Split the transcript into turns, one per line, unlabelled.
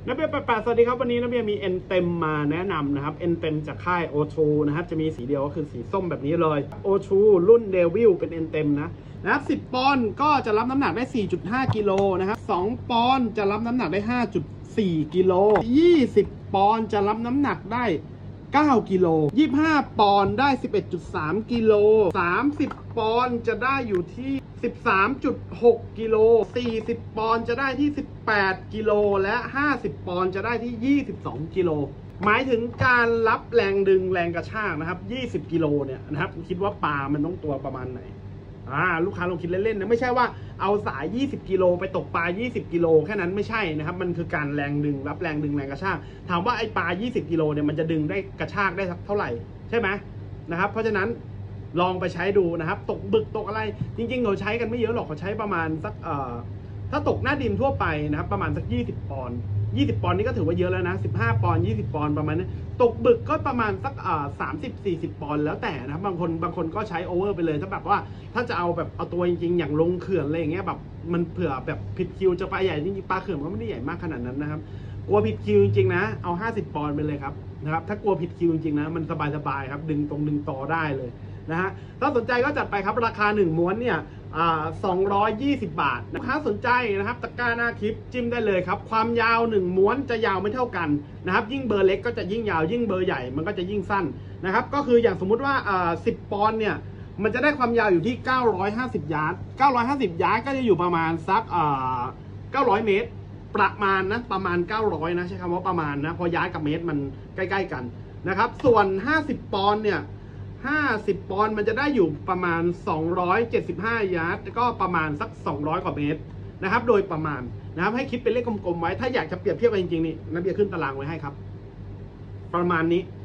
นักเบียร์88สวัสดีครับวันนี้นักเบียร์มีเอ็นเต็มมาแนะนำนะครับเอ็นเต็มจากค่ายโอทูนะครับจะมีสีเดียวก็คือสีส้มแบบนี้เลยโอทูรุ่นเดวิลเป็นเอ็นเต็มนะครับ10 ปอนด์ก็จะรับน้ำหนักได้ 4.5 กิโลนะครับ2 ปอนด์จะรับน้ำหนักได้ 5.4 กิโล20 ปอนด์จะรับน้ำหนักได้9 กิโล25 ปอนด์ได้ 11.3 กิโล30 ปอนด์จะได้อยู่ที่ 13.6 กิโล40 ปอนด์จะได้ที่ 18 กิโลและ50 ปอนด์จะได้ที่ 22 กิโลหมายถึงการรับแรงดึงแรงกระชากนะครับ20 กิโลเนี่ยนะครับคิดว่าปลามันต้องตัวประมาณไหนลูกค้าลองคิดเล่นๆนะไม่ใช่ว่าเอาสาย20 กิโลไปตกปลา20 กิโลแค่นั้นไม่ใช่นะครับมันคือการแรงดึงรับแรงดึงแรงกระชากถามว่าไอ้ปลา20 กิโลเนี่ยมันจะดึงได้กระชากได้สักเท่าไหร่ใช่ไหมนะครับเพราะฉะนั้นลองไปใช้ดูนะครับตกบึกตกอะไรจริงๆเขาใช้กันไม่เยอะหรอกเขาใช้ประมาณสักถ้าตกหน้าดินทั่วไปนะครับประมาณสัก20 ปอนด์20 ปอนด์นี่ก็ถือว่าเยอะแล้วนะ15 ปอนด์20 ปอนด์ประมาณนี้ตกบึกก็ประมาณสัก30-40 ปอนด์แล้วแต่นะครับบางคนก็ใช้โอเวอร์ไปเลยถ้าแบบว่าถ้าจะเอาแบบเอาตัวจริงๆอย่างลงเขื่อนอะไรอย่างเงี้ยแบบมันเผื่อแบบผิดคิวจะปลาใหญ่จริงๆปลาเขื่อนก็ไม่ได้ใหญ่มากขนาดนั้นนะครับกลัวผิดคิวจริงๆนะเอา50 ปอนด์ไปเลยครับนะครับถ้ากลัวผิดคิวจริงๆนะมันสบายๆครับดึงต่อได้เลยนะฮะถ้าสนใจก็จัดไปครับราคา1 ม้วนเนี่ย220 บาทลูกค้าสนใจนะครับตะกร้าหน้าคลิปจิ้มได้เลยครับความยาว1 ม้วนจะยาวไม่เท่ากันนะครับยิ่งเบอร์เล็กก็จะยิ่งยาวยิ่งเบอร์ใหญ่มันก็จะยิ่งสั้นนะครับก็คืออย่างสมมุติว่า10 ปอนด์เนี่ยมันจะได้ความยาวอยู่ที่950 ยาร์ด950 ยาร์ดก็จะอยู่ประมาณสัก900 เมตรประมาณนะประมาณ900นะใช้คำว่าประมาณนะเพราะยาร์ดกับเมตรมันใกล้ๆกันนะครับส่วน50 ปอนด์เนี่ย50 ปอนด์มันจะได้อยู่ประมาณ275 ยาร์ดก็ประมาณสัก200 กว่าเมตรนะครับโดยประมาณนะครับให้คิดเป็นเลขกลมๆไว้ถ้าอยากจะเปรียบเทียบกันจริงๆนี่นักเบียร์ขึ้นตารางไว้ให้ครับประมาณนี้